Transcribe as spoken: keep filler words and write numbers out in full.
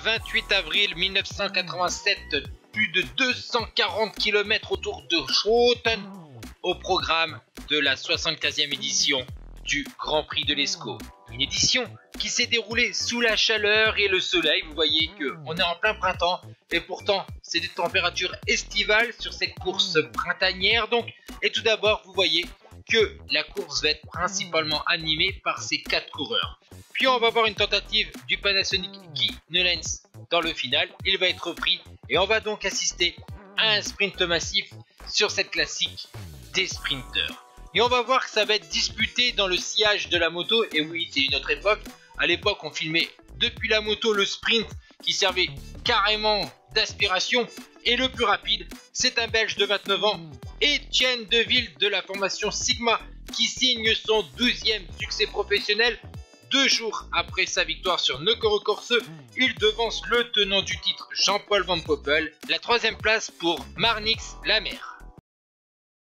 vingt-huit avril mille neuf cent quatre-vingt-sept, plus de deux cent quarante kilomètres autour de Schoten au programme de la soixante-quinzième édition du Grand Prix de l'Escaut. Une édition qui s'est déroulée sous la chaleur et le soleil. Vous voyez qu'on est en plein printemps et pourtant c'est des températures estivales sur cette course printanière. Donc, et tout d'abord, vous voyez que la course va être principalement animée par ces quatre coureurs. Puis on va voir une tentative du Panasonic Guy Neulens dans le final. Il va être repris et on va donc assister à un sprint massif sur cette classique des sprinteurs. Et on va voir que ça va être disputé dans le sillage de la moto. Et oui, c'est une autre époque. À l'époque, on filmait depuis la moto le sprint qui servait carrément d'aspiration. Et le plus rapide, c'est un Belge de vingt-neuf ans, Etienne Deville de la formation Sigma, qui signe son douzième succès professionnel. Deux jours après sa victoire sur Nokere Corse, il devance le tenant du titre Jean-Paul Van Poppel. La troisième place pour Marnix Lamer.